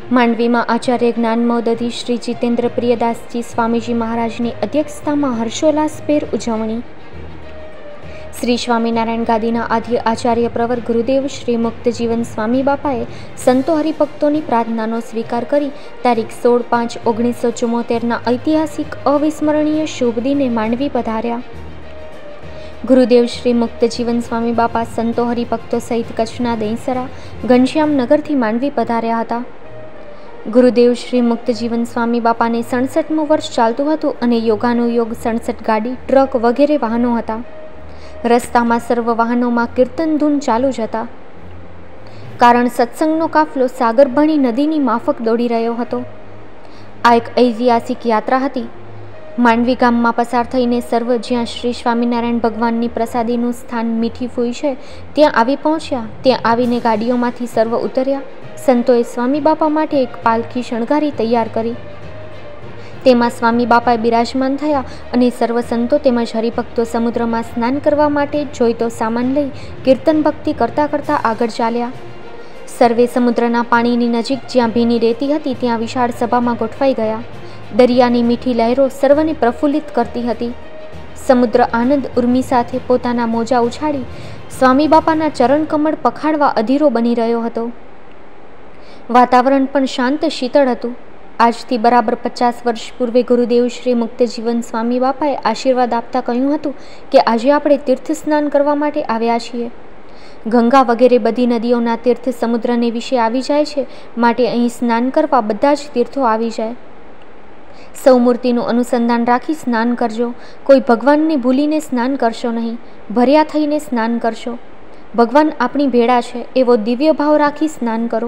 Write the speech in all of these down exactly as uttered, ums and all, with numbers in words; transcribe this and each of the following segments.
માંડવીમાં આચાર્ય જ્ઞાનમહોદધિ શ્રી જીતેન્દ્ર પ્રિયદાસજી સ્વામીજી મહારાજની અધ્યક્ષતામાં હર્ષોલ્લાસભેર ઉજવણી. શ્રી સ્વામિનારાયણ ગાદીના આદ્ય આચાર્ય પ્રવર ગુરુદેવ શ્રી મુક્તજીવન સ્વામી બાપાએ સંતો હરિભક્તોની પ્રાર્થનાનો સ્વીકાર કરી તારીખ સોળ પાંચ ઓગણીસો ચુમ્મોતેરના ઐતિહાસિક અવિસ્મરણીય શુભ દિને માંડવી પધાર્યા. ગુરુદેવ શ્રી મુક્તજીવન સ્વામી બાપા સંતો હરિભક્તો સહિત કચ્છના દહીંસરા ઘનશ્યામનગરથી માંડવી પધાર્યા હતા. ગુરુદેવ શ્રી મુક્તજીવન સ્વામી બાપાને સડસઠમું વર્ષ ચાલતું હતું અને યોગાનુયોગ સડસઠ ગાડી, ટ્રક વગેરે વાહનો હતા. રસ્તામાં સર્વ વાહનોમાં કીર્તન ધૂન ચાલુ જ હતા, કારણ સત્સંગનો કાફલો સાગરભણી નદીની માફક દોડી રહ્યો હતો. આ એક ઐતિહાસિક યાત્રા હતી. માંડવી ગામમાં પસાર થઈને સર્વ જ્યાં શ્રી સ્વામિનારાયણ ભગવાનની પ્રસાદીનું સ્થાન મીઠી ફૂઈ છે ત્યાં આવી પહોંચ્યા. ત્યાં આવીને ગાડીઓમાંથી સર્વ ઉતર્યા. સંતોએ સ્વામી બાપા માટે એક પાલખી શણગારી તૈયાર કરી. તેમાં સ્વામી બાપાએ બિરાજમાન થયા અને સર્વ સંતો તેમજ હરિભક્તો સમુદ્રમાં સ્નાન કરવા માટે જોઈતો સામાન લઈ કીર્તન ભક્તિ કરતાં કરતાં આગળ ચાલ્યા. સર્વે સમુદ્રના પાણીની નજીક જ્યાં ભીની રેતી હતી ત્યાં વિશાળ સભામાં ગોઠવાઈ ગયા. દરિયાની મીઠી લહેરો સર્વને પ્રફુલ્લિત કરતી હતી. સમુદ્ર આનંદ ઉર્મી સાથે પોતાના મોજા ઉછાળી સ્વામી બાપાના ચરણ કમળ પખાડવા અધીરો બની રહ્યો હતો. વાતાવરણ પણ શાંત શીતળ હતું. આજથી બરાબર પચાસ વર્ષ પૂર્વે ગુરુદેવ શ્રી મુક્તજીવન સ્વામી બાપાએ આશીર્વાદ આપતા કહ્યું હતું કે આજે આપણે તીર્થ સ્નાન કરવા માટે આવ્યા છીએ. ગંગા વગેરે બધી નદીઓના તીર્થ સમુદ્રને વિશે આવી જાય છે, માટે અહીં સ્નાન કરવા બધા જ તીર્થો આવી જાય. સૌ મૂર્તિનું અનુસંધાન રાખી સ્નાન કરજો. કોઈ ભગવાનને ભૂલીને સ્નાન કરશો નહીં. ભર્યા થઈને સ્નાન કરશો. ભગવાન આપણી ભેળા છે એવો દિવ્ય ભાવ રાખી સ્નાન કરો.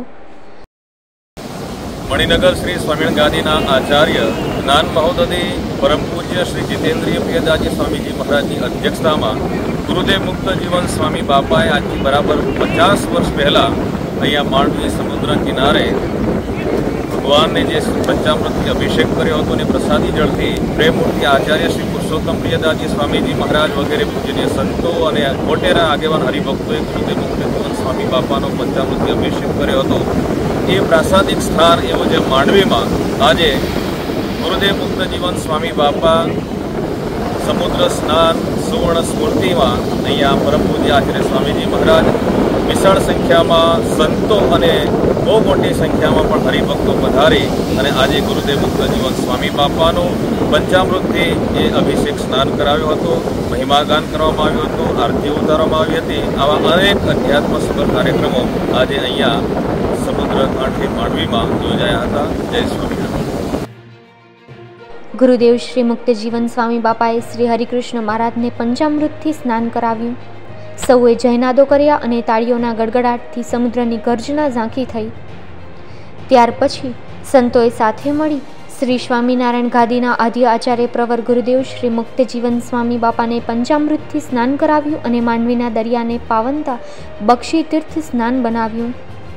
મણિનગર શ્રી સ્વામિનારાયણ ગાદીના આચાર્ય જ્ઞાન મહોદધિ પરમ પૂજ્ય શ્રી જીતેન્દ્રિય પ્રિયદાસજી સ્વામીજી મહારાજની અધ્યક્ષતામાં ગુરુદેવ મુક્તજીવન સ્વામી બાપાએ આજથી બરાબર પચાસ વર્ષ પહેલાં અહીંયા માંડવી સમુદ્ર કિનારે ભગવાનને જે પંચામૃતથી અભિષેક કર્યો હતો અને પ્રસાદી જળથી પ્રેમમૂર્તિ આચાર્ય શ્રી પુરુષોત્તમ પ્રિયદાસજી સ્વામીજી મહારાજ વગેરે પૂજનીય સંતો અને મોટેરા આગેવાન હરિભક્તોએ ગુરુદેવ મુક્તજીવન સ્વામી બાપાનો પંચામૃતથી અભિષેક કર્યો હતો. એ પ્રાસાદિક સ્થાન એવું જે માંડવીમાં આજે ગુરુદેવ મુક્તજીવન સ્વામી બાપા સમુદ્ર સ્નાન સુવર્ણ સ્મૃતિમાં અહીંયા પરમ પૂજ્ય આચાર્ય સ્વામીજી મહારાજ વિશાળ સંખ્યામાં સંતો અને બહુ મોટી સંખ્યામાં પણ હરિભક્તો પધારી અને આજે ગુરુદેવ મુક્તજીવન સ્વામી બાપાનું પંચામૃતથી એ અભિષેક સ્નાન કરાવ્યો હતો, મહિમાગાન કરવામાં આવ્યો હતો, આરતી ઉતારવામાં આવી હતી. આવા અનેક અધ્યાત્મ સભર કાર્યક્રમો આજે અહીંયા સમુદ્ર કાંઠે માંડવીમાં યોજાયા હતા. જય સ્વામિનારાયણ. ગુરુદેવ શ્રી મુક્તજીવન સ્વામી બાપાએ શ્રી હરિકૃષ્ણ મહારાજને પંચામૃતથી સ્નાન કરાવ્યું. સૌએ જયનાદો કર્યા અને તાળીઓના ગડગડાટથી સમુદ્રની ગર્જના ઝાંખી થઈ. ત્યાર પછી સંતોએ સાથે મળી શ્રી સ્વામિનારાયણ ગાદીના આદ્ય આચાર્ય પ્રવર ગુરુદેવ શ્રી મુક્તજીવન સ્વામી બાપાને પંચામૃતથી સ્નાન કરાવ્યું અને માંડવીના દરિયાને પાવનતા બક્ષી તીર્થ સ્નાન બનાવ્યું.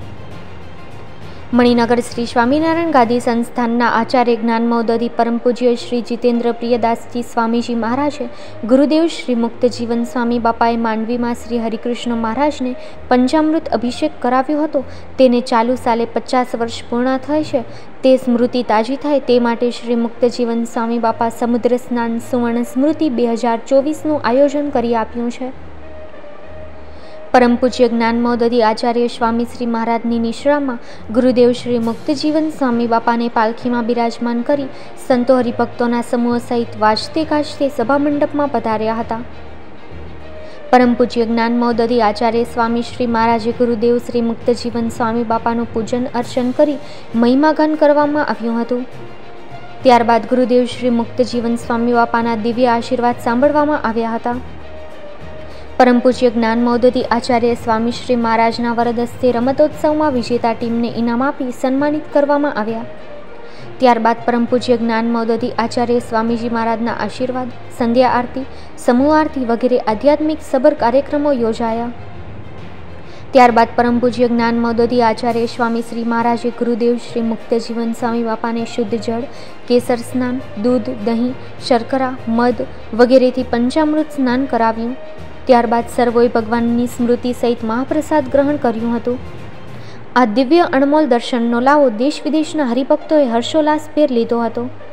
મણિનગર શ્રી સ્વામિનારાયણ ગાદી સંસ્થાનના આચાર્ય જ્ઞાનમહોદધિ પરમ પૂજ્ય શ્રી જીતેન્દ્ર પ્રિયદાસજી સ્વામીજી મહારાજે ગુરુદેવ શ્રી મુક્તજીવન સ્વામી બાપાએ માંડવીમાં શ્રી હરિકૃષ્ણ મહારાજને પંચામૃત અભિષેક કરાવ્યો હતો. તેને ચાલુ સાલે પચાસ વર્ષ પૂર્ણ થાય છે. તે સ્મૃતિ તાજી થાય તે માટે શ્રી મુક્તજીવન સ્વામી બાપા સમુદ્ર સ્નાન સુવર્ણ સ્મૃતિ બે હજાર ચોવીસનું આયોજન કરી આપ્યું છે. પરમ પૂજ્ય જ્ઞાનમહોદધિ આચાર્ય સ્વામી શ્રી મહારાજની નિશ્રામાં ગુરુદેવ શ્રી મુક્તજીવન સ્વામી બાપાને પાલખીમાં બિરાજમાન કરી સંતો હરિભક્તોના સમૂહ સહિત વાજતે ગાજતે સભામંડપમાં પધાર્યા હતા. પરમ પૂજ્ય જ્ઞાનમહોદધિ આચાર્ય સ્વામી શ્રી મહારાજે ગુરુદેવ શ્રી મુક્તજીવન સ્વામી બાપાનું પૂજન અર્ચન કરી મહિમાગાન કરવામાં આવ્યું હતું. ત્યારબાદ ગુરુદેવ શ્રી મુક્તજીવન સ્વામી બાપાના દિવ્ય આશીર્વાદ સાંભળવામાં આવ્યા હતા. પરમ પૂજ્ય જ્ઞાનમહોદધિ આચાર્ય સ્વામી શ્રી મહારાજના વરદ હસ્તે રમતોત્સવમાં વિજેતા ટીમને ઇનામ આપી સન્માનિત કરવામાં આવ્યા. ત્યારબાદ પરમ પૂજ્ય જ્ઞાનમહોદધિ આચાર્ય સ્વામીજી મહારાજના આશીર્વાદ, સંધ્યા આરતી, સમૂહ આરતી વગેરે આધ્યાત્મિક સબર કાર્યક્રમો યોજાયા. ત્યારબાદ પરમ પૂજ્ય જ્ઞાનમહોદધિ આચાર્ય સ્વામી શ્રી મહારાજે ગુરુદેવ શ્રી મુક્તજીવન સ્વામી બાપાને શુદ્ધ જળ, કેસર સ્નાન, દૂધ, દહીં, શર્કરા, મધ વગેરેથી પંચામૃત સ્નાન કરાવ્યું. ત્યારબાદ સર્વોએ ભગવાનની સ્મૃતિ સહિત મહાપ્રસાદ ગ્રહણ કર્યું હતું. આ દિવ્ય અણમોલ દર્શનનો લાવો દેશ વિદેશના હરિભક્તોએ હર્ષોલ્લાસભેર લીધો હતો.